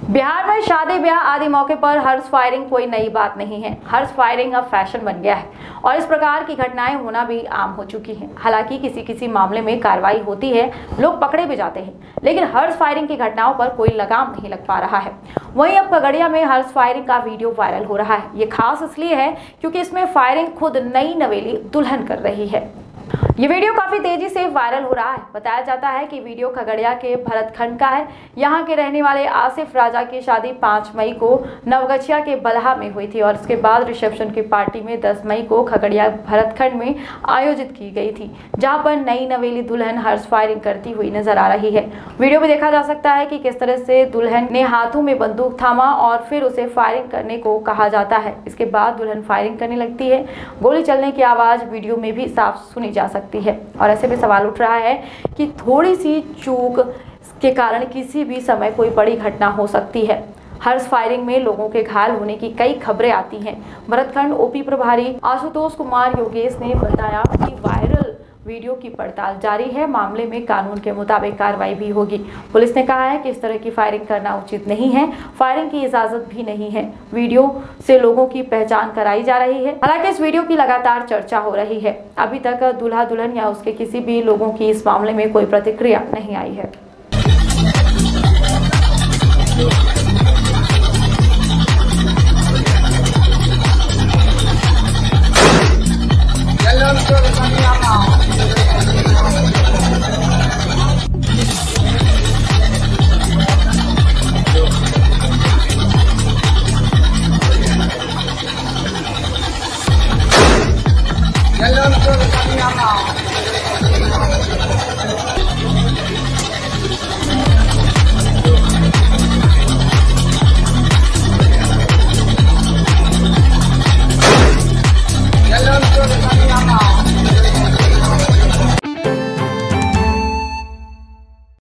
बिहार में शादी ब्याह आदि मौके पर हर्ष फायरिंग कोई नई बात नहीं है। हर्ष फायरिंग अब फैशन बन गया है और इस प्रकार की घटनाएं होना भी आम हो चुकी हैं। हालांकि किसी किसी मामले में कार्रवाई होती है, लोग पकड़े भी जाते हैं, लेकिन हर्ष फायरिंग की घटनाओं पर कोई लगाम नहीं लग पा रहा है। वहीं अब खगड़िया में हर्ष फायरिंग का वीडियो वायरल हो रहा है। ये खास इसलिए है क्योंकि इसमें फायरिंग खुद नई नवेली दुल्हन कर रही है। ये वीडियो काफी तेजी से वायरल हो रहा है। बताया जाता है कि वीडियो खगड़िया के भरतखंड का है। यहाँ के रहने वाले आसिफ राजा की शादी 5 मई को नवगछिया के बलहा में हुई थी और इसके बाद रिसेप्शन की पार्टी में 10 मई को खगड़िया भरतखंड में आयोजित की गई थी, जहाँ पर नई नवेली दुल्हन हर्ष फायरिंग करती हुई नजर आ रही है। वीडियो में देखा जा सकता है कि किस तरह से दुल्हन ने हाथों में बंदूक थामा और फिर उसे फायरिंग करने को कहा जाता है। इसके बाद दुल्हन फायरिंग करने लगती है। गोली चलने की आवाज वीडियो में भी साफ सुनी जा सकती है और ऐसे में सवाल उठ रहा है कि थोड़ी सी चूक के कारण किसी भी समय कोई बड़ी घटना हो सकती है। हर्ष फायरिंग में लोगों के घायल होने की कई खबरें आती हैं। भरतखंड ओपी प्रभारी आशुतोष कुमार योगेश ने बताया कि वायरल वीडियो की पड़ताल जारी है। मामले में कानून के मुताबिक कार्रवाई भी होगी। पुलिस ने कहा है कि इस तरह की फायरिंग करना उचित नहीं है, फायरिंग की इजाजत भी नहीं है। वीडियो से लोगों की पहचान कराई जा रही है। हालांकि इस वीडियो की लगातार चर्चा हो रही है। अभी तक दूल्हा दुल्हन या उसके किसी भी लोगों की इस मामले में कोई प्रतिक्रिया नहीं आई है।